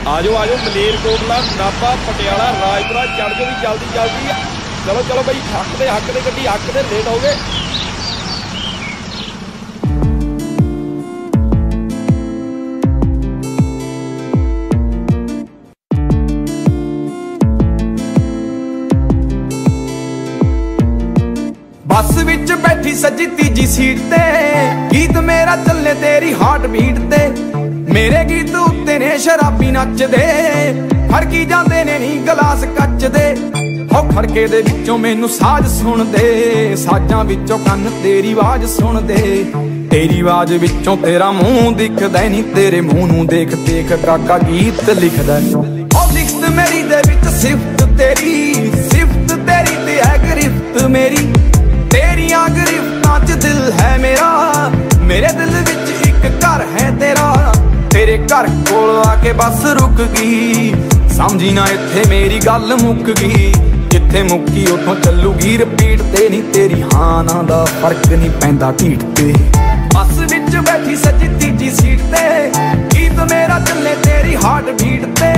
आजो आजो मलेरकोटला नाभा पटियाला राजपुरा चढ़ जो भी जल्दी जल्दी। चलो चलो भाई हक दे गड्डी हक दे लेट हो गए। बस विच बैठी सजी तीजी सीट ते गीत मेरा चले तेरी हार्ट बीट ते मेरे गीत उत्ते ने शराबी नचदे फड़की जांदे ने नी गलास कच दे हो खड़के दे विचों मैनू साज सुन दे साजां विचों कन तेरी आवाज सुन दे तेरी आवाज विचों तेरा मुंह दिखदा नी तेरे मुंह नू देख देख काका गीत लिखदा ओ लिखत मेरी दे विच सिफत तेरी ते है गिरफ्त मेरी तेरियां गिरफ्तां च दिल है मेरा मेरे दिल विच एक घर है तेरा तेरे घर कोल आके बस रुक गई समझी ना इत्थे मेरी गल मुक गई जिथे मुक्की उथों चलूगी रिपीट ते नी तेरी हाँ ना दा फर्क नहीं पैंदा ढीठ ते बस विच बैठी सजी तीजी सीट ते गीत मेरा चले तेरी हार्ट बीट ते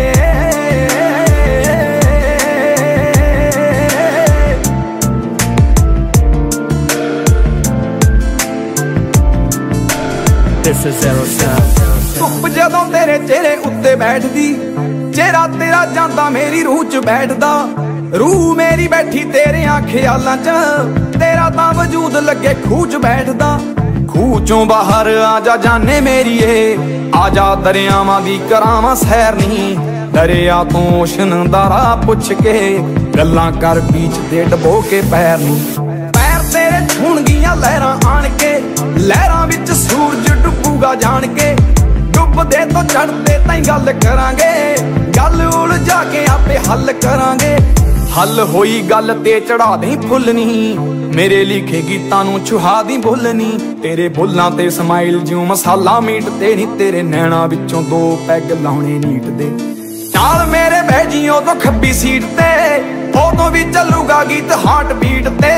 This is Zero Sound. धुप जदों तेरे चेहरे उत्ते बैठदी चेहरा तेरा जांदा मेरी रूह च बैठदा रूह मेरी बैठी तेरे ख्यालां च तेरा तां वजूद लगे खूह च बैठदा खूह चों बाहर आजा जाने मेरीए आजा दरियावां दी करावां सैर नी दरिया तों ओशन दा राह पुछ के गल्लां कर बीच ते डबो के पैर नी पैर तेरे छूणगियां लहरां आण के लहरां विच सूरज डुबूगा जान के डुबदे तो चढ़दे ताईं गल करांगे गल उलझा के आपे हल करांगे हल होई गल ते चढ़ा दी फुल नी मेरे लिखे गीतां नू छुहा दी बुल नी तेरे बुल्लां ते समाइल जिउं मसाला मीट ते नी तेरे नैणां विचों दो पैग लाउणे नीट दे चाल मेरे बह जी उदों खब्बी सीट ते उदों भी चलूगा गीत हार्ट बीट ते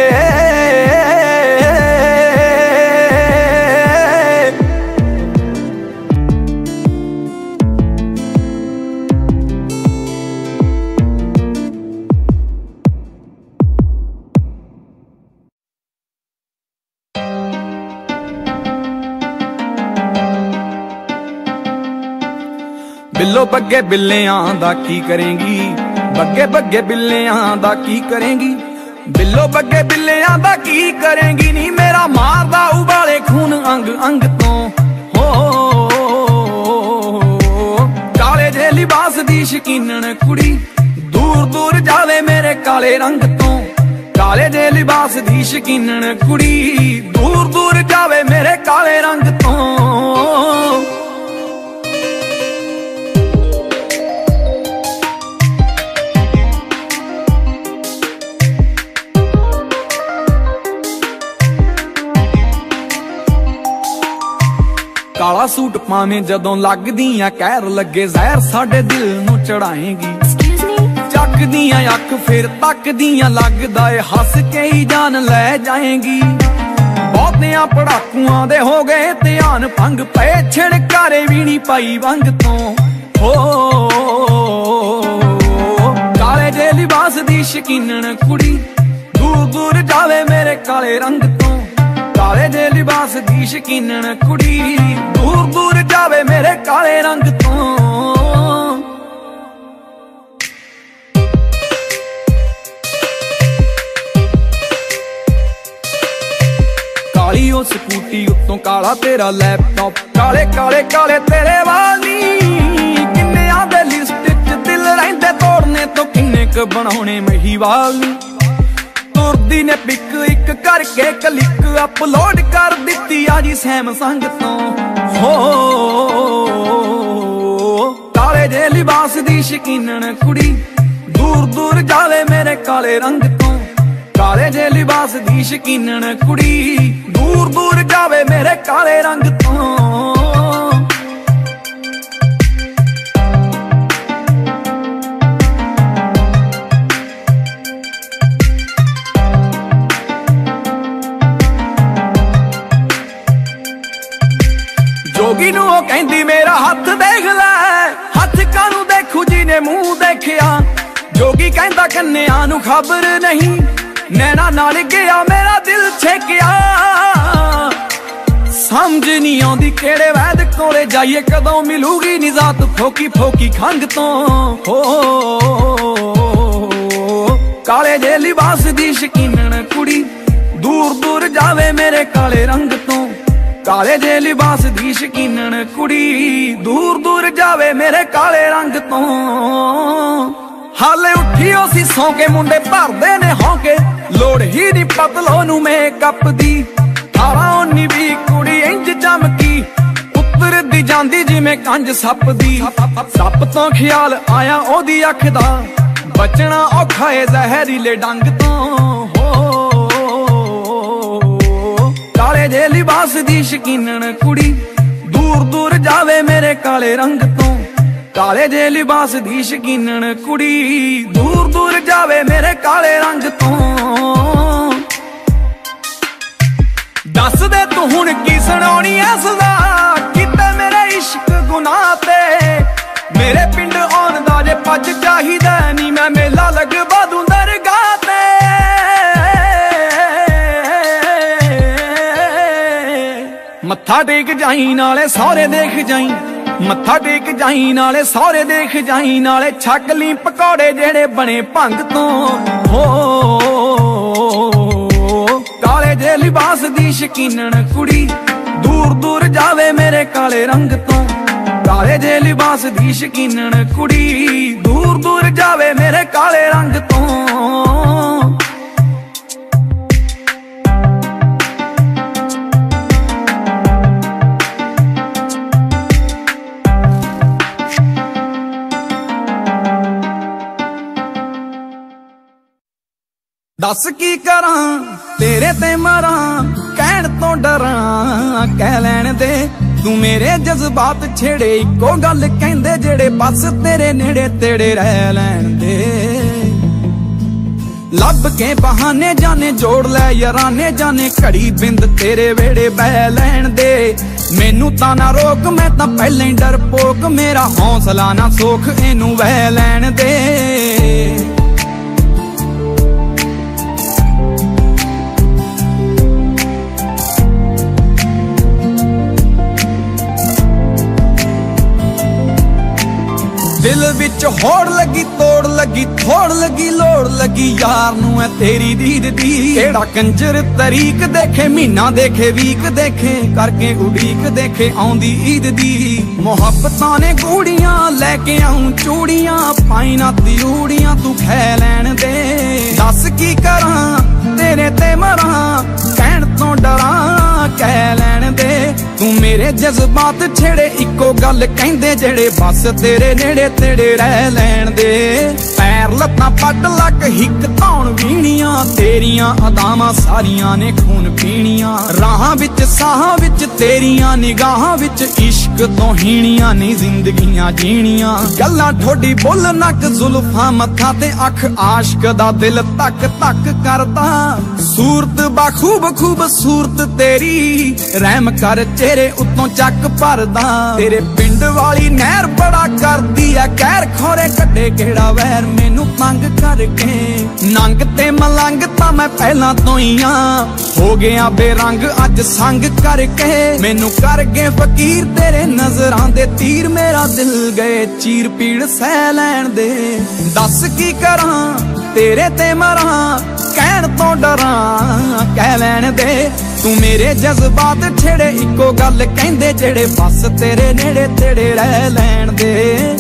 बिल्लो बग्गे बिल्लियां दा की करेंगी बग्गे बग्गे बिल्लियां दा की करेंगी बिल्लो बग्गे बिल्लियां दा की करेंगी नी मेरा मारदा उबाले खून अंग अंग तो हो काले जे लिबास दी शकीनन कुड़ी दूर दूर जावे मेरे काले रंग तो काले जे लिबास दी शकीनन कुड़ी दूर दूर जावे मेरे काले रंग तो काला सूट पावे जदों लगदियां कहर लगे जहर साडे दिल नू चढ़ाएगी चकदियां अख फिर तकदियां लगदा ए हस के ही जान ले जाएगी बहुतियां पड़ाकुआं दे हो गए ध्यान भंग पे छिड़कारे भी नहीं पाई वंग तो हो काले जे लिबास दी शकीनन कुड़ी दूर दूर जावे मेरे काले रंग तो काले जे लिबास दी शकीनन कुड़ी दूर दूर जावे मेरे काले रंग तो काली ओ स्कूटी उत्तों काला तेरा लैपटॉप काले काले काले तेरे वाली किन्ने आंदे लिस्ट च दिल रहिंदे तोड़ने तो किन्ने क बनाउणे महीवाल तुरदी ने पिक एक करके क्लिक अपलोड कर दित्ती आजी सैमसंग तो हो काले जे लिबास दी शकीनन कुड़ी दूर दूर जावे मेरे काले रंग तो काले जे लिबास दी शकीनन कुड़ी दूर दूर जावे मेरे काले रंग तो जो जोगी नू ओ कहंदी मेरा हथ देख लै, हथ कानू देखू जिने मुंह देखिया। जोगी कहंदा कन्या नू खबर नहीं, नैना नाल गया मेरा दिल छेकिया। समझ नहीं आउंदी केड़े वैद कोले जाइए, कदों मिलूगी निजात फोकी फोकी खंग तो। हो काले जे लिबास दी शकीनन कुड़ी, दूर दूर जावे मेरे काले रंग तो। काले जे लिबास दी शकीनन कुड़ी, दूर दूर जावे मेरे काले रंग तो। हाले उठी सी सौ के मुंडे भरदे ने होके, लोड़ ही नहीं पतलो नू मेकअप दी। 18-19 भी कुड़ी इंज चमकी, उतर दी जांदी जिवें कंज सप दी। सप तो ख्याल आया ओदी अख दा, बचना औखा है जहरीले डंग तो। हो काले जे लिबास दी शकीनन कुड़ी, दूर दूर जावे मेरे काले रंग तो। काले जे लिबास दी शकीनन कुड़ी, दूर दूर जावे मेरे काले रंग तो। दस दे तू हुण की सुनाउणी ऐ सदा, किते मेरे इश्क गुनाह ते। मेरे पिंड आउण दा जे पज चाहिदा नी, मैं मेला लगवा दूं दरगाह ते। मत्था टेक जाई नाले सौरे देख जाई, मत्था टेक जाई नाले सौरे देख जाई। नाले छक ली पकौड़े जेड़े बने भंग तो। हो काले जे लिबास दी शकीनन कुड़ी, दूर दूर जावे मेरे काले रंग तो। काले जे लिबास दी शकीनन कुड़ी, दूर दूर जावे मेरे काले रंग तो। दस की करां तेरे ते मरां, कहण तो डरां कह लैण दे। तू मेरे जज्बात छेड़े, इको गल कहंदे जेड़े बस तेरे नेड़े तेड़े रह लैण दे। लब के बहाने जाने जोड़ लै याराने, जाने घड़ी बिंद तेरे वेड़े बह लैण दे। मैनू तां ना रोक, मैं तां पहले ही डरपोक, मेरा हौसला ना सोख इनू वह लैण दे। दिल विच होड़ लगी तोड़ लगी, थोड़ लगी लोड़ लगी, यार नू है तेरी दीद दी। केड़ा कंजर तरीक देखे, महीना देखे वीक देखे, करके उड़ीक देखे आउंदी ईद दी। मुहब्बतां ने गूड़ियां लैके आऊं चूड़ियां, पाई ना तिरूड़ियां तू खै लैण दे। दस की करां तेरे ते मरां, कहण तो डरां कह लैण दे। तू मेरे जज्बात छेड़े, इको गल कहंदे जेड़े बस तेरे नेड़े तेड़े रह लैण दे। पैर लत्तां पट लक हिक धौण वीणियां, तेरियां अदावां सारियां ने खून पीणियां। राहां विच साहां विच तेरियां निगाहां विच, इश्क तो हीणियां नी जिंदगियां जीणियां। गल्लां ठोडी बुल नक जुल्फां मत्था ते अख, आशक दा दिल तक तक करदा। सूरत बाखूब खूबसूरत तेरी, रहम कर चेहरे उत्तों चक भरदा। तेरे पिंड वाली नहर बड़ा करदी है कहर, खोरे कड्डे केड़ा वैर मैनू तंग करके। नंग ते मलंग तां मैं पहला तो ही हो गया बेरंग अज संग करके। मैनू कर गए फकीर तेरे नजरां दे तीर, मेरा दिल गए चीर पीड़ सह लैण दे। दस की करां तेरे ते मरां, कहण तो डरां कह लैण दे। तू मेरे जज्बात छेड़े, इको गल कहंदे जेड़े बस तेरे नेड़े तेड़े रह लैण दे।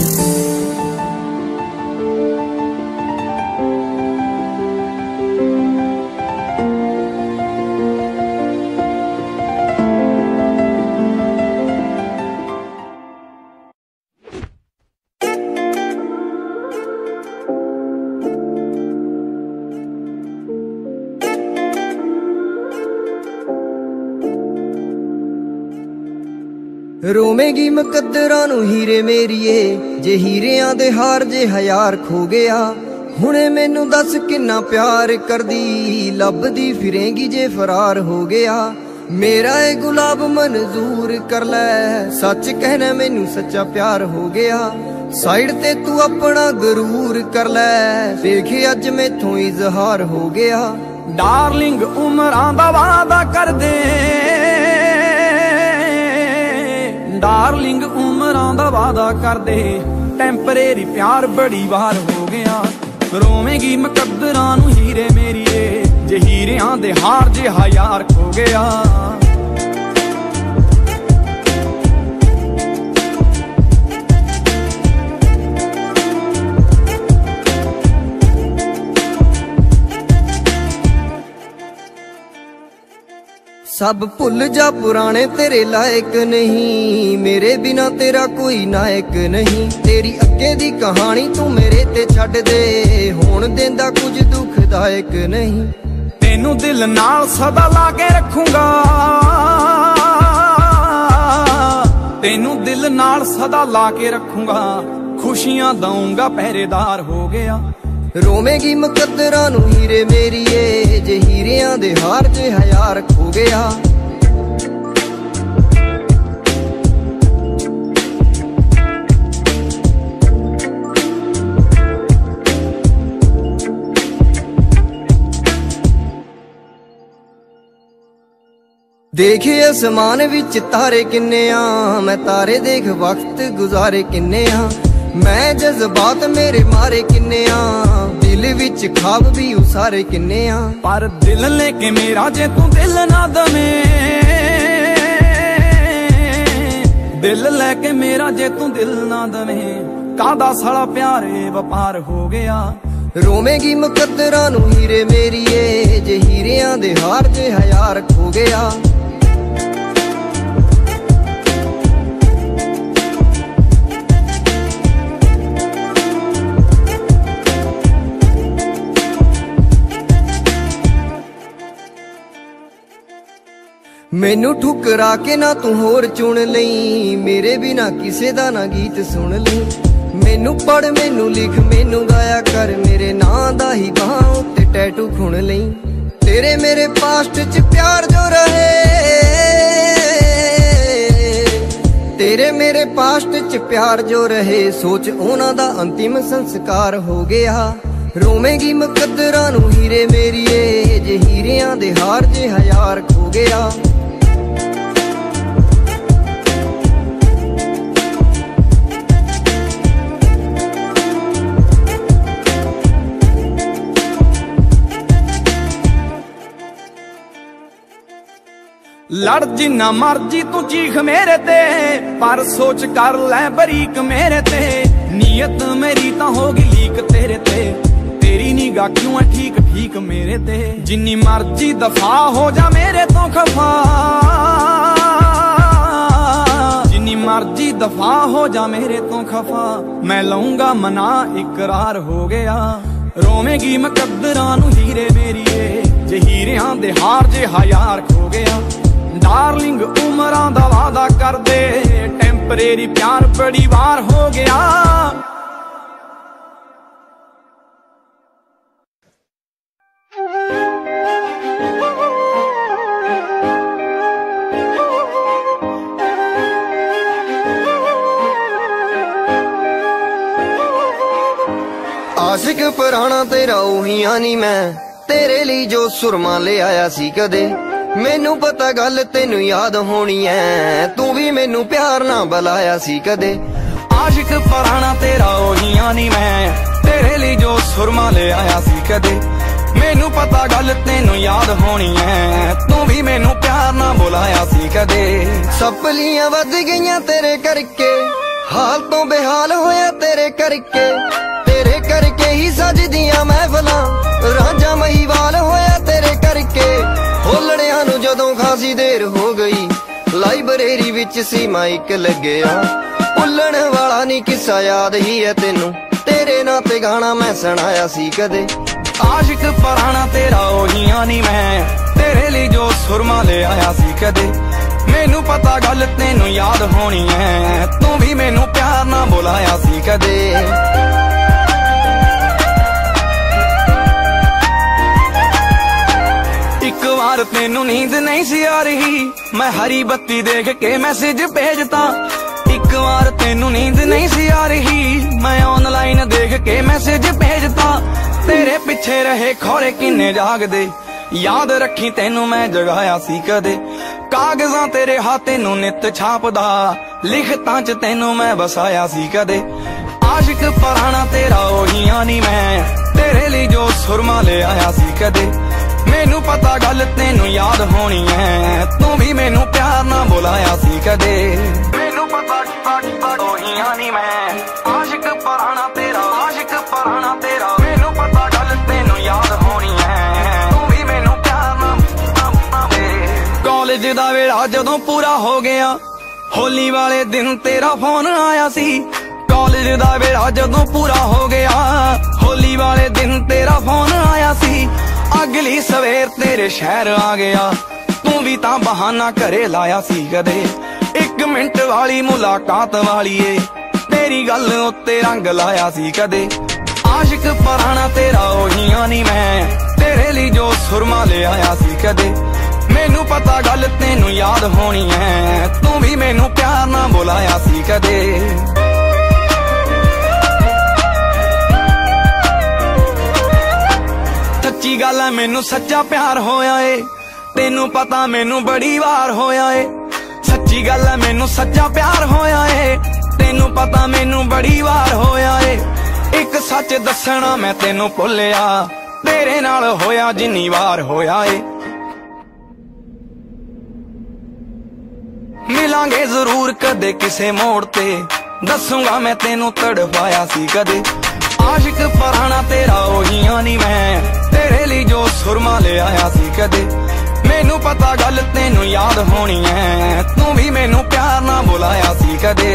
रोवेगी मुकद्दरां नू हीरे मेरीए, जे हीरियां दे हार जे हयार खो गया। हुणे मैनू दस किन्ना प्यार करदी, लभदी फिरेंगी जे फरार हो गया। मेरा ए गुलाब मंजूर कर लै, सच कहना मैनू सच्चा प्यार हो गया। साइड ते तू अपना गरूर कर लै, देखे अज मैथों इजहार हो गया। डार्लिंग उमरां दा वादा कर दे, डार्लिंग उमरां दा वादा कर दे, टैंपरेरी प्यार बड़ी बार हो गया। रोवेगी मुकद्दरां नूं हीरे मेरीए, जे हीरियां दे हार जिहा यार खो गया। सब भुल जा पुराने तेरे लायक नहीं, मेरे बिना तेरा कोई नायक नहीं। तेरी अगे दी कहानी तू मेरे ते छड्ड दे, होण देंदा कुछ दुखदायक नहीं। तेनू दिल नाल सदा ला के रखूंगा, तेनू दिल नाल सदा ला के रखूंगा, खुशियां दूंगा पहरेदार हो गया। रोवेगी मुकद्दरां नूं हीरे मेरीए, जे हीरियां दे हार जिहा यार खो गया। देखे आसमान विच तारे किन्ने आ, मैं तारे देख वक्त गुजारे किन्ने आ। मैं जज्बात मेरे मारे किन्ने आ, दिल विच ख्वाब भी उसारे किन्ने आ। पर दिल लेके मेरा जे तू दिल ना दवे, दिल लेके मेरा जे तू दिल ना दवे, कादा साला प्यारे वपार हो गया। रोवेगी मुकद्दरां नूं हीरे मेरीए, जे हीरियां दे हार जिहा यार खो गया। मैनू ठुकरा के ना तू होर चुन लई, मेरे बिना किसे दा ना गीत सुन लई। मैनू पढ़ मैनू लिख मैनू गाया कर, मेरे नां दा ही बाहां उत्ते टैटू खुण लई। तेरे मेरे पास्ट च प्यार जो रहे, तेरे मेरे पास्ट च प्यार जो रहे, सोच उन्हां दा अंतिम संस्कार हो गया। रोवेगी मुकद्दरां नूं हीरे मेरीए, जे हीरियां दे हार जिहा यार खो गया। लड़ जिन्ना मर्जी तू चीख मेरे ते, पर सोच कर लै बरीक मेरे ते। नीयत मेरी तां होगी लीक तेरे ते, तेरी निगाह क्यों है ठीक ठीक मेरे ते। जिन्नी मर्जी दफा हो जा मेरे तो खफा, जिन्नी मर्जी दफा हो जा मेरे तो खफा, मैं लऊंगा मना इकरार हो गया। रोवेगी मुकद्दरां नूं हीरे मेरीए, जे हीरियां दे हार जिहा यार खो गया। डार्लिंग उमरां दा वादा कर दे, टैंपरेरी प्यार बड़ी बार हो गया। आशिक पुराना तेरा उही आनी मैं, तेरे लिए जो सुरमा ले आया सी कदे। मैनू पता गल तेनू याद होनी है, तू भी मैनू प्यार ना बुलाया सी कदे। आशिक पुराना तेरा ओही आनी मैं, तेरे लिए जो सुरमा ले आया सी कदे। मैनू पता गल तेनू याद होनी है, तू भी मैनू प्यार ना बुलाया सी कदे। सपलियां वध गईयां तेरे करके, हाल तो बेहाल होया तेरे करके। तेरे करके ही सजदियां महफिलां, रांझा महीवाल होया तेरे करके। होलड़ियां नू जदों खासी देर हो गई, लाइब्रेरी विच सी माइक लग्या। भुल्लण वाला नी किस्सा याद ही है तेनू, तेरे नां ते गाना मैं सुनाया सी कदे। आशिक पुराना तेरा ओही आनी मैं, तेरे लिए जो सुरमा ले आया सी कदे। मैनू पता गल तेनू याद होनी है, तू भी मैनू प्यार ना बुलाया सी कदे। एक वार तेनू नींद नहीं सी आ रही, मैं हरी बत्ती देख के मैसेज भेजता। एक बार तेनू नींद नहीं सी आ रही, मैं ऑनलाइन देख के मैसेज भेजता। तेरे पिछे रहे खोरे किन्ने जागदे, याद रखी तेनू मैं जगाया सी कदे। कागजां तेरे हाथे नू नित छापदा, लिखतां च तेनू मैं बसाया सी कदे। आशिक पुराना तेरा ओहियां नी मैं, तेरे लिए जो सुरमा ले आया सी कदे। मैनू पता गल तेनू याद होनी है, तू भी मैनू प्यार ना बुलाया सी कदे। मैनू पता ओहियां नी मैं, आशिक पुराना तेरा, आशिक पुराना तेरा। मैनू पता गल तेनू याद होनी है, तू भी मैनू प्यार ना दे। कॉलेज दा वेला जदों पूरा हो गया, होली वाले दिन तेरा फोन आया सी। कॉलेज दा वेला जदों पूरा हो गया, होली वाले दिन तेरा फोन आया सी। अगली सवेर तेरे शहर आ गया, तू भी तां बहाना घरे लाया सी कदे। 1 मिनट वाली मुलाकात वालीए, तेरी गल उत्ते रंग लाया सी कदे। आशिक पुराना तेरा ओहियां नी मैं, तेरे लिए जो सुरमा ले आया सी कदे। मैनू पता गल तेनू याद होनी है, तू भी मैनू प्यार ना बुलाया सी कदे। सच्ची गल है मैनू सच्चा प्यार होया है, तेनू पता मैनू बड़ी वार होया है। सच्ची गल है मैनू सच्चा प्यार होया है, तेनू पता मैनू बड़ी वार होया है। एक सच दसना मैं तेनू भुलिया, तेरे नाल होया जिन्नी वार होया है। मिलांगे जरूर कदे किसे मोड़ ते, दसूंगा मैं तेनू तड़पाया सी कदे। आशिक पुराना तेरा ओहियां नी मैं, तेरे लिए जो सुरमा ले आया सी कदे। मैनू पता गल तेनू याद होनी है, तू भी मैनू प्यार ना बुलाया सी कदे।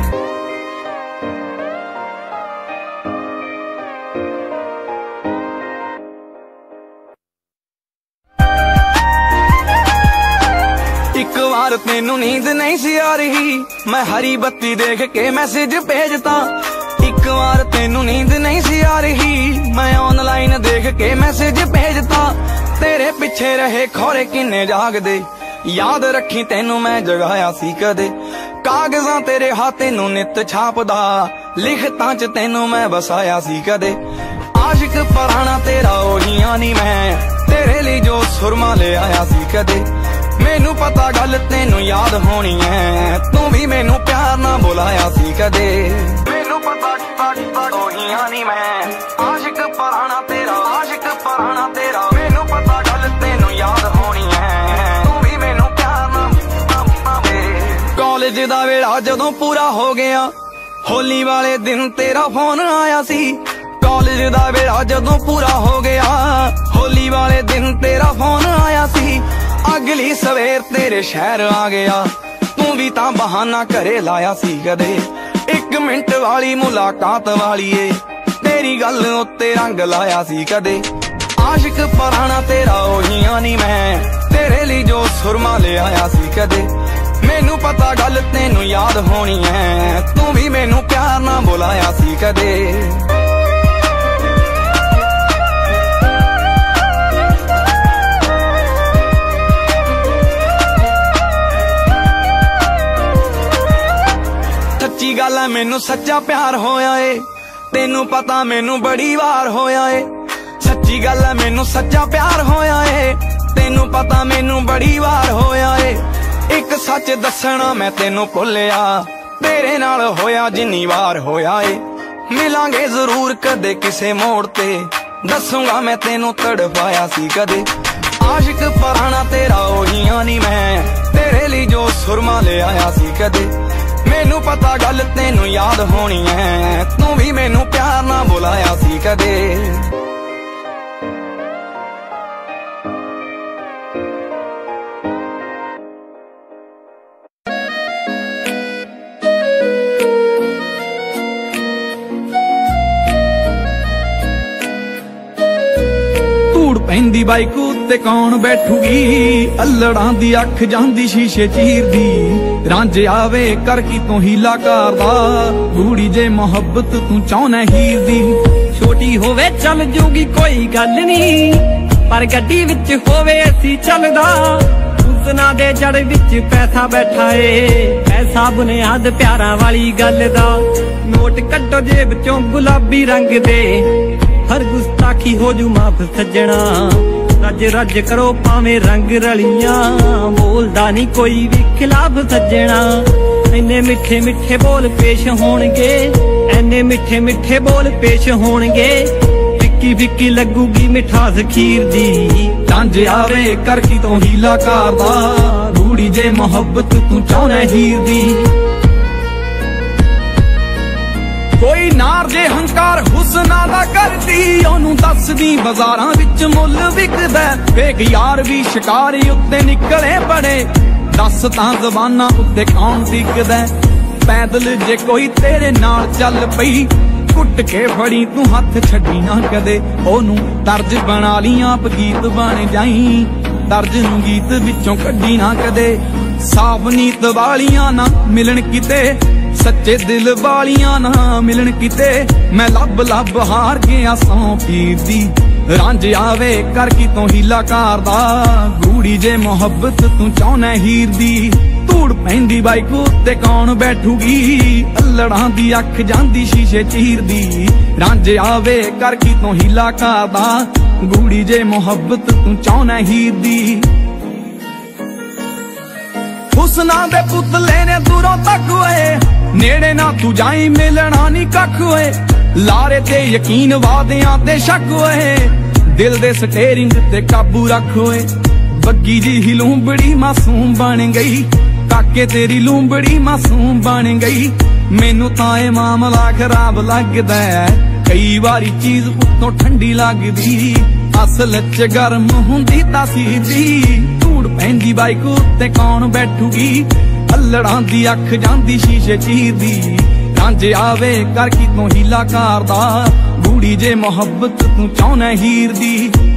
एक बार तेनू नींद नहीं सी आ रही, मैं हरी बत्ती देख के मैसेज भेजता। एक बार तेनू नींद नहीं सी आ रही, मैं ऑनलाइन देख के मैसेज भेजता। तेरे पिछे रहे खोरे किन्ने जागदे, याद रखी तेनू मैं जगाया सी कदे। कागजां तेरे हाथे नू नित छापदा, लिखतां च तेनू मैं बसाया सी कदे। आशिक पुराना तेरा ओहियां नी मैं, तेरे लिए जो सुरमा ले आया सी कदे। मैनू पता गल तेनू याद होनी है, तू भी मैनू प्यार ना बुलाया सी कदे। मैनू पता ओहियां नी मैं, आशिक पुराना तेरा, आशिक पुराना तेरा। मैनू पता गल तेनू याद होनी है, तू भी मैनू प्यार ना दे। कॉलेज दा वेला जदों पूरा हो गया, होली वाले दिन तेरा फोन आया सी। कॉलेज दा वेला जदों पूरा हो गया, होली वाले दिन तेरा फोन आया सी। अगली सवेर तेरे शहर आ गया, तू भी तां बहाना घरे लाया सी कदे। 1 मिनट वाली मुलाकात वालीए, तेरी गल उत्ते रंग लाया सी कदे। आशिक पुराना तेरा ओहियां नी मैं, तेरे लिए जो सुरमा ले आया सी कदे। मैनू पता गल तेनू याद होनी है, तू भी मैनू प्यार ना बुलाया सी कदे। सच्ची गल है मैनू सच्चा प्यार होया है, तेनू पता मैनू बड़ी वार होया है। सच्ची गल है मैनू सच्चा प्यार होया है, तेनू पता मैनू बड़ी वार होया है। एक सच दसना मैं तेनू भुलिया, तेरे नाल होया जिन्नी वार होया है। मिलांगे जरूर कदे किसे मोड़ ते, दसूंगा मैं तेनू तड़पाया सी कदे। आशिक पुराना तेरा ओहियां नी मैं, तेरे लिए जो सुरमा ले आया सी कदे। मैनू पता गल तेनू याद होनी है, तू भी मैनू प्यार ना बुलाया सी कदे। पैंदी बाइक उत्ते कौन बैठूगी, अल्लड़ां दी अख जांदी शीशे चीरदी। रांझे आवे कर की तू हीला करदा, बूढ़ी जे मोहब्बत तू चाहना हीर दी। छोटी होवे चल जूगी कोई गल नी, पर गड्डी विच होवे एसी चलदा हुस्ना दे जड़ विच पैसा बैठा है पैसा बुनियाद प्यारा वाली गल दा नोट कड्डो जेब चों गुलाबी रंग दे हर गुस्ताखी हो जू माफ सज्जना रज रज करो भावें रंग रलियां बोलदा नहीं कोई भी खिलाफ सज्जना इन्ने मिठे मिठे बोल पेश होणगे इन्ने मिठे मिठे बोल पेश होणगे फिक्की फिक्की लगूगी मिठास खीर दी रंज आवे कर की तो हीला करदा रूड़ी जे मोहब्बत तू चाहना हीर दी कोई नार जे हंकार हुस्ना दा करदी ओनू दसदी बाजारां विच मुल विकदा वेख यार भी शिकारी उत्ते निकले बड़े दस तां ज़बानां उत्ते कौन टिकदा पैदल जे कोई तेरे नाल चल पई कुट के फड़ी तू हथ छड्डी ना कदे ओनू तर्ज बना ली आप गीत बन जाई तर्ज नू गीत विचों कड्डी ना कदे साफ नीत वालियां ना मिलन किते सच्चे दिल वालियां ना मिलन किते मैं लब लब हार गया सौ पीर दी रंज आवे कर की तो हीला करदा गूड़ी जे मोहब्बत तू चाहना हीर दी धूड़ पैंदी बाइक उत्ते कौन बैठूगी अल्लड़ां दी अख जांदी शीशे चीर दी रंज आवे कर की तो हीला करदा गूड़ी जे मोहब्बत तू चाहना हीर दी हुस्ना दे पुतले ने दूरों तक होए नेड़े ना तू जाई मिलना नी कख होए लारे ते यकीन वादियां ते शक होए दिल दे स्टेरिंग ते काबू रख होए बग्गी जी ही लूंबड़ी मासूम बन गई काके तेरी लूंबड़ी मासूम बन गई मैनू तां ए मामला खराब लगदा कई बारी चीज उत्तों ठंडी लगदी असल च गर्म हुंदी तासीर दी धूड़ पैंदी बाइक उत्ते कौन बैठूगी अल्लड़ां दी अख जांदी शीशे चीर दी रंज आवे कर की तो हीला करदा गूड़ी जे मोहब्बत तू चाहना हीर दी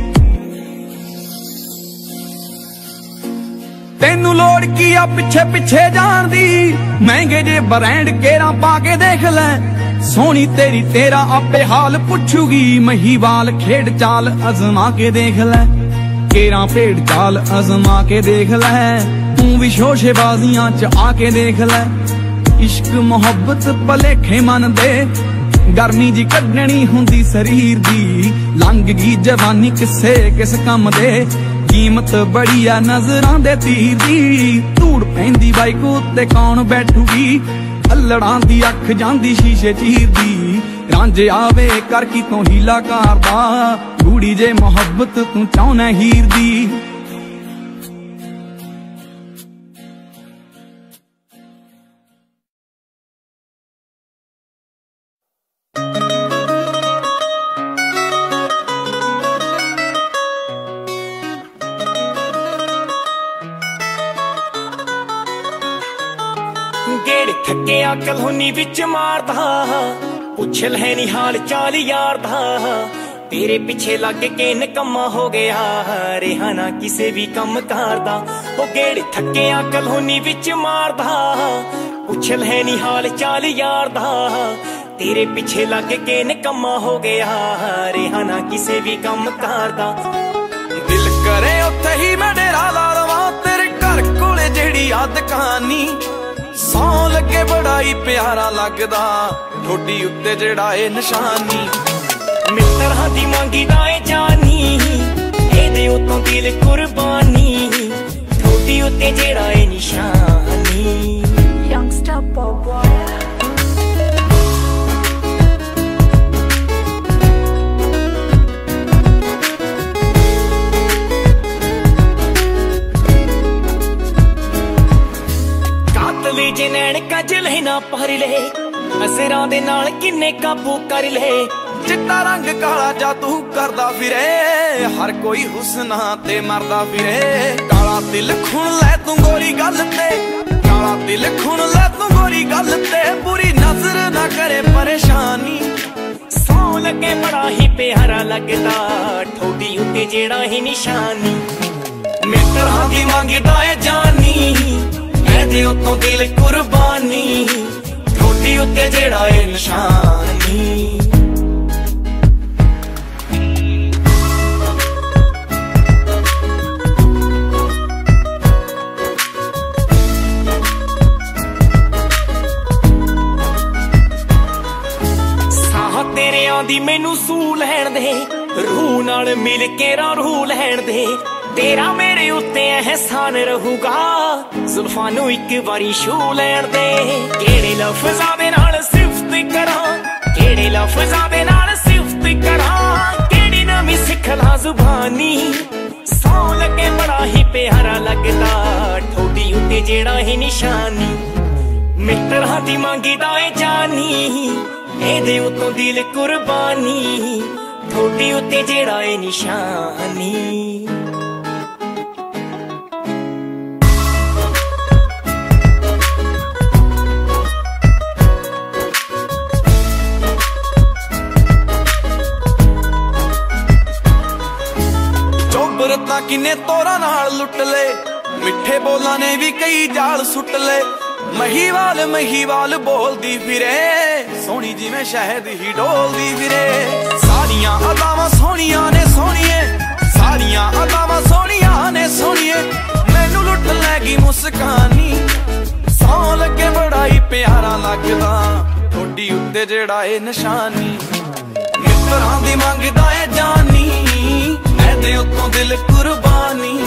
तेनू लोड़ की आ पिछे पिछे जान दी महंगे जे ब्रांड केरा पा के देख ले सोनी तेरी तेरा आपे हाल पुछूगी महीवाल खेड चाल अजमा के देख ले केरा भेड़ चाल अजमा के देख ले तू भी शोशेबाजियां च आके देख ले इश्क मोहब्बत भलेखे मन दे गर्मी जी कड्डनी हुंदी शरीर दी लंघ गई जवानी किसे किस कम दे कीमत बड़ी आ नजरां दे तीर दी धूड़ पैंदी बाइक उत्ते कौन बैठूगी अल्लड़ां दी अख जांदी शीशे चीर दी रंज आवे कर की तो हीला करदा गूड़ी जे मोहब्बत तू चाहना हीर दी गेड़ थके कलोनी विच मारदा पुछ लै नी हाल चाल यार दा तेरे पिछे लग के निकम्मा हो गया रेहा ना किसे भी कम करदा ओ गेड़ थके कलोनी विच मारदा पुछ लै नी हाल चाल यार दा तेरे पिछे लग के निकम्मा हो गया रेहा ना किसे भी कम करदा दिल करे उत्थे ही मैं डेरा ला लवां तेरे घर कोले जेड़ी आ दुकानी सौ लगे बड़ा ही प्यारा लगदा ठोडी उत्ते जेड़ा ए निशानी मित्तरां दी मंगी दा ए जानी एदे उत्तों दिल कुर्बानी ठोडी उत्ते जेड़ा ए निशानी Youngster Pop Boy जे नैन कजल है ना पर ले असरां दे नाल किन्ने काबू कर ले चिट्टा रंग काला जादू करदा फिरे हर कोई हुस्ना ते मरदा फिरे काला दिल खुण ले तू गोरी गल ते काला दिल खुण ले तू गोरी गल ते बुरी नजर ना करे परेशानी सौ लगे बड़ा ही प्यारा लगदा ठोडी उत्ते जेड़ा ही निशानी मित्तरां दी मंगदा ए जानी दे उत्तों दिल कुर्बानी ठोडी उत्ते जेड़ा ए निशानी ਮਿੱਤਰਾਂ ਦੀ ਮੈਨੂੰ ਸੂ ਲੈਣ ਦੇ, ਰੂਹ ਨਾਲ ਮਿਲ ਕੇ ਰੂਹ ਲੈਣ ਦੇ। ਤੇਰਾ ਮੇਰੇ ਉੱਤੇ ਅਹਿਸਾਨ ਰਹੂਗਾ, ਜ਼ੁਲਫਾਂ ਨੂੰ ਇੱਕ ਵਾਰੀ ਛੂ ਲੈਣ ਦੇ। ਕਿਹੜੇ ਲਫ਼ਜ਼ਾਂ ਦੇ ਨਾਲ ਸਿਫਤ ਕਰਾਂ, ਕਿਹੜੇ ਲਫ਼ਜ਼ਾਂ ਦੇ ਨਾਲ ਸਿਫਤ ਕਰਾਂ, ਕਿਹੜੀ ਨਵੀਂ ਸਿੱਖ ਲਾਂ ਜ਼ੁਬਾਨੀ। ਸੌ ਲੱਗੇ ਬੜਾ ਹੀ ਪਿਆਰਾ ਲੱਗਦਾ, ਠੋਡੀ ਉੱਤੇ ਜਿਹੜਾ ਹੀ ਨਿਸ਼ਾਨੀ। ਮਿੱਤਰਾਂ ਦੀ ਮੰਗਦਾ ਏ ਜਾਨੀ, ਇਹਦੇ ਉਤੋਂ ਦਿਲ ਕੁਰਬਾਨੀ। ਠੋਡੀ ਉੱਤੇ ਜਿਹੜਾ ਏ ਨਿਸ਼ਾਨੀ। ਤਾਂ ਕਿੰਨੇ ਤੋਰਾਂ ਨਾਲ ਲੁੱਟ ਲੈ, ਮਿੱਠੇ ਬੋਲਾਂ ਨੇ ਵੀ ਕਈ ਜਾਲ ਸੁੱਟ ਲੈ। ਮਹੀਵਾਲ ਬੋਲਦੀ ਫਿਰੇ, ਸੋਹਣੀ ਜਿਵੇਂ ਸ਼ਹਿਦ ਹੀ ਡੋਲਦੀ ਫਿਰੇ। ਸਾਰੀਆਂ ਅਦਾਵਾਂ ਸੋਹਣੀਆਂ ਨੇ ਸੋਹਣੀਏ, ਸਾਰੀਆਂ ਅਦਾਵਾਂ ਸੋਹਣੀਆਂ ਨੇ ਸੋਹਣੀਏ। ਮੈਨੂੰ ਲੁੱਟ ਲੈ ਗਈ ਮੁਸਕਾਨੀ, ਸੌ ਲੱਗੇ ਬੜਾ ਹੀ ਪਿਆਰਾ ਲੱਗਦਾ, ਠੋਡੀ ਉੱਤੇ ਜਿਹੜਾ ਏ ਨਿਸ਼ਾਨੀ। ਮਿੱਤਰਾਂ ਦੀ ਮੰਗਦਾ ਏ ਜਾਨੀ, ਇਹਦੇ ਉੱਤੋਂ ਦਿਲ ਕੁਰਬਾਨੀ।